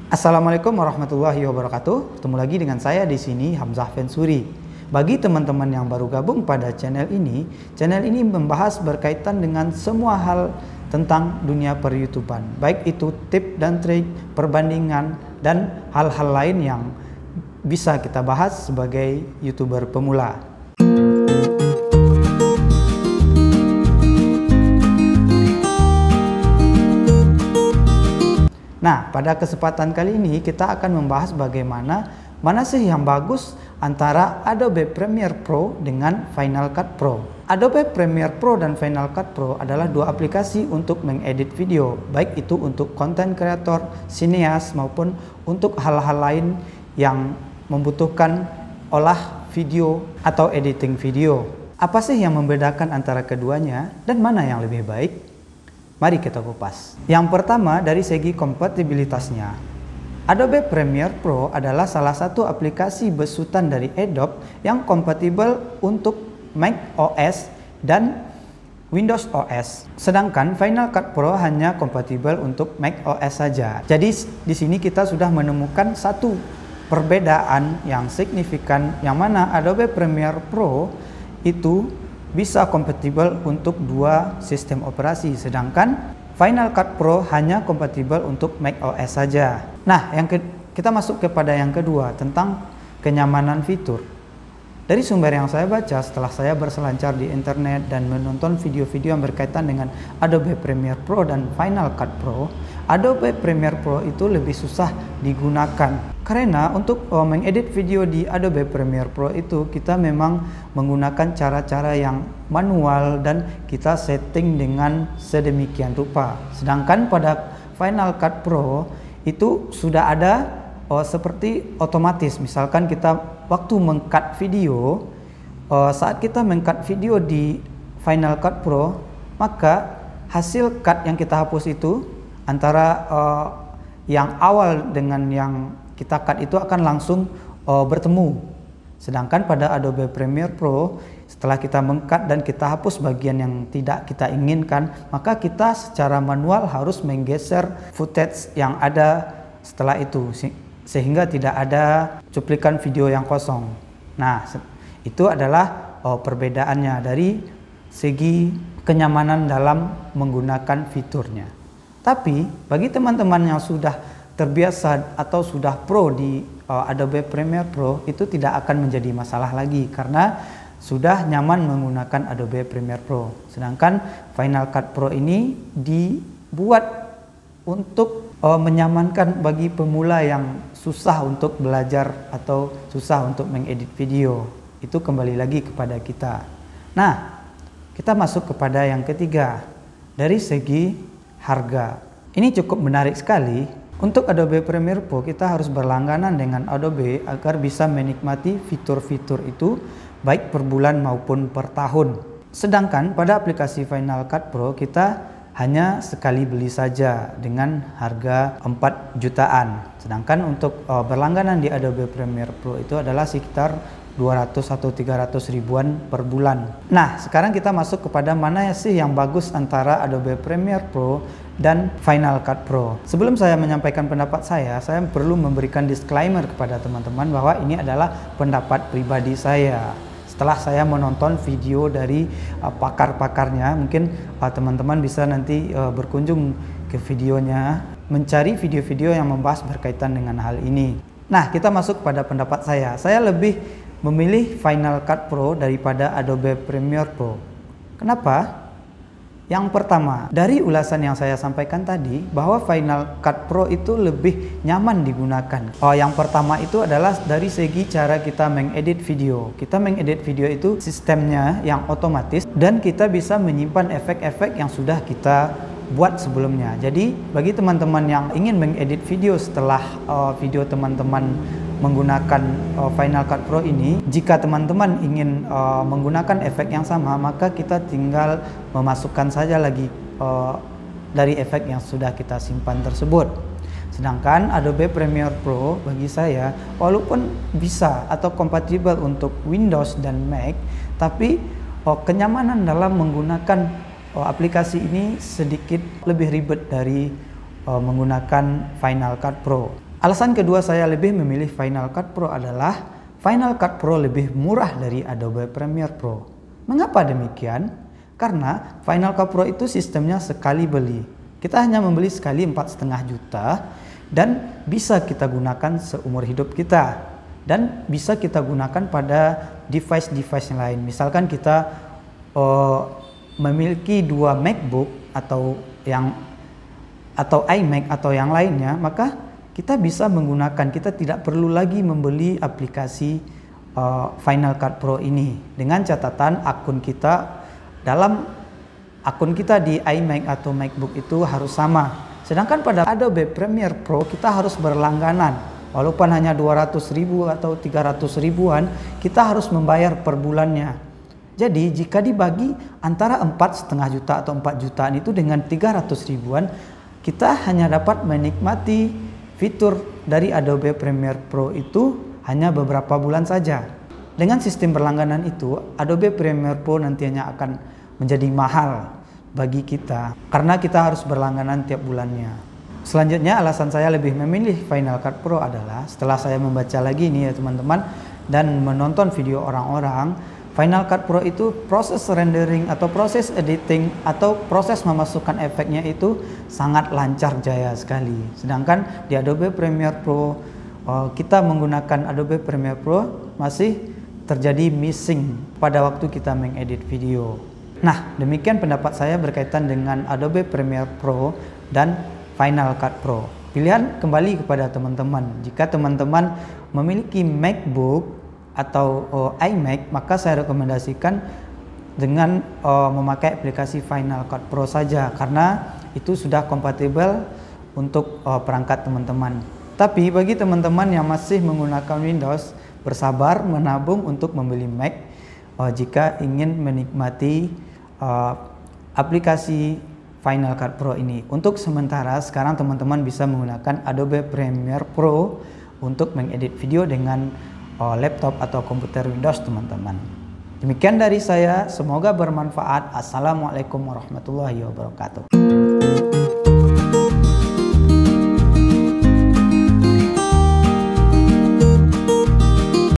Assalamualaikum warahmatullahi wabarakatuh. Ketemu lagi dengan saya di sini, Hamzah Fensuri. Bagi teman-teman yang baru gabung pada channel ini membahas berkaitan dengan semua hal tentang dunia per-YouTuban, baik itu tip dan trik, perbandingan, dan hal-hal lain yang bisa kita bahas sebagai YouTuber pemula. Nah, pada kesempatan kali ini kita akan membahas mana sih yang bagus antara Adobe Premiere Pro dengan Final Cut Pro. Adobe Premiere Pro dan Final Cut Pro adalah dua aplikasi untuk mengedit video, baik itu untuk content creator, sineas, maupun untuk hal-hal lain yang membutuhkan olah video atau editing video. Apa sih yang membedakan antara keduanya dan mana yang lebih baik? Mari kita kupas. Yang pertama dari segi kompatibilitasnya. Adobe Premiere Pro adalah salah satu aplikasi besutan dari Adobe yang kompatibel untuk Mac OS dan Windows OS. Sedangkan Final Cut Pro hanya kompatibel untuk Mac OS saja. Jadi di sini kita sudah menemukan satu perbedaan yang signifikan, yang mana Adobe Premiere Pro itu bisa kompatibel untuk dua sistem operasi, sedangkan Final Cut Pro hanya kompatibel untuk Mac OS saja. Nah, kita masuk kepada yang kedua tentang kenyamanan fitur. Dari sumber yang saya baca setelah saya berselancar di internet dan menonton video-video yang berkaitan dengan Adobe Premiere Pro dan Final Cut Pro, Adobe Premiere Pro itu lebih susah digunakan. Karena untuk mengedit video di Adobe Premiere Pro itu kita memang menggunakan cara-cara yang manual dan kita setting dengan sedemikian rupa. Sedangkan pada Final Cut Pro itu sudah ada seperti otomatis. Misalkan kita waktu meng-cut video, saat kita meng-cut video di Final Cut Pro, maka hasil cut yang kita hapus itu antara yang awal dengan yang kita cut itu akan langsung bertemu. Sedangkan pada Adobe Premiere Pro, setelah kita meng-cut dan kita hapus bagian yang tidak kita inginkan, maka kita secara manual harus menggeser footage yang ada setelah itu, sehingga tidak ada cuplikan video yang kosong. Nah, itu adalah perbedaannya dari segi kenyamanan dalam menggunakan fiturnya. Tapi bagi teman-teman yang sudah terbiasa atau sudah pro di Adobe Premiere Pro, itu tidak akan menjadi masalah lagi karena sudah nyaman menggunakan Adobe Premiere Pro. Sedangkan Final Cut Pro ini dibuat untuk menyamankan bagi pemula yang susah untuk belajar atau susah untuk mengedit video. Itu kembali lagi kepada kita. Nah, kita masuk kepada yang ketiga. Dari segi harga, ini cukup menarik sekali. Untuk Adobe Premiere Pro kita harus berlangganan dengan Adobe agar bisa menikmati fitur-fitur itu baik per bulan maupun per tahun. Sedangkan pada aplikasi Final Cut Pro kita hanya sekali beli saja dengan harga 4 jutaan. Sedangkan untuk berlangganan di Adobe Premiere Pro itu adalah sekitar 200 atau 300 ribuan per bulan. Nah, sekarang kita masuk kepada mana sih yang bagus antara Adobe Premiere Pro dan Final Cut Pro. Sebelum saya menyampaikan pendapat saya perlu memberikan disclaimer kepada teman-teman bahwa ini adalah pendapat pribadi saya. Setelah saya menonton video dari pakar-pakarnya, mungkin teman-teman bisa nanti berkunjung ke videonya, mencari video-video yang membahas berkaitan dengan hal ini. Nah, kita masuk pada pendapat saya. Saya lebih memilih Final Cut Pro daripada Adobe Premiere Pro. Kenapa? Yang pertama, dari ulasan yang saya sampaikan tadi, bahwa Final Cut Pro itu lebih nyaman digunakan. Yang pertama itu adalah dari segi cara kita mengedit video. Kita mengedit video itu sistemnya yang otomatis dan kita bisa menyimpan efek-efek yang sudah kita buat sebelumnya. Jadi bagi teman-teman yang ingin mengedit video setelah video teman-teman menggunakan Final Cut Pro ini, jika teman-teman ingin menggunakan efek yang sama, maka kita tinggal memasukkan saja lagi dari efek yang sudah kita simpan tersebut. Sedangkan Adobe Premiere Pro bagi saya walaupun bisa atau kompatibel untuk Windows dan Mac, tapi kenyamanan dalam menggunakan aplikasi ini sedikit lebih ribet dari menggunakan Final Cut Pro. Alasan kedua saya lebih memilih Final Cut Pro adalah Final Cut Pro lebih murah dari Adobe Premiere Pro. Mengapa demikian? Karena Final Cut Pro itu sistemnya sekali beli. Kita hanya membeli sekali 4,5 juta dan bisa kita gunakan seumur hidup kita. Dan bisa kita gunakan pada device-device yang lain. Misalkan kita memiliki 2 MacBook atau iMac atau yang lainnya, maka kita bisa menggunakan, kita tidak perlu lagi membeli aplikasi Final Cut Pro ini. Dengan catatan akun kita di iMac atau MacBook itu harus sama. Sedangkan pada Adobe Premiere Pro kita harus berlangganan. Walaupun hanya 200.000 atau 300.000-an, kita harus membayar per bulannya. Jadi jika dibagi antara 4,5 juta atau 4 jutaan itu dengan 300.000-an, kita hanya dapat menikmati fitur dari Adobe Premiere Pro itu hanya beberapa bulan saja. Dengan sistem berlangganan itu, Adobe Premiere Pro nantinya akan menjadi mahal bagi kita karena kita harus berlangganan tiap bulannya. Selanjutnya alasan saya lebih memilih Final Cut Pro adalah setelah saya membaca lagi nih ya teman-teman dan menonton video orang-orang, Final Cut Pro itu proses rendering atau proses editing atau proses memasukkan efeknya itu sangat lancar jaya sekali. Sedangkan di Adobe Premiere Pro kita menggunakan Adobe Premiere Pro masih terjadi missing pada waktu kita mengedit video. Nah, demikian pendapat saya berkaitan dengan Adobe Premiere Pro dan Final Cut Pro. Pilihan kembali kepada teman-teman. Jika teman-teman memiliki MacBook atau iMac, maka saya rekomendasikan dengan memakai aplikasi Final Cut Pro saja karena itu sudah kompatibel untuk perangkat teman-teman. Tapi bagi teman-teman yang masih menggunakan Windows, bersabar menabung untuk membeli Mac jika ingin menikmati aplikasi Final Cut Pro ini. Untuk sementara sekarang teman-teman bisa menggunakan Adobe Premiere Pro untuk mengedit video dengan laptop atau komputer Windows teman-teman. Demikian dari saya, semoga bermanfaat. Assalamualaikum warahmatullahi wabarakatuh.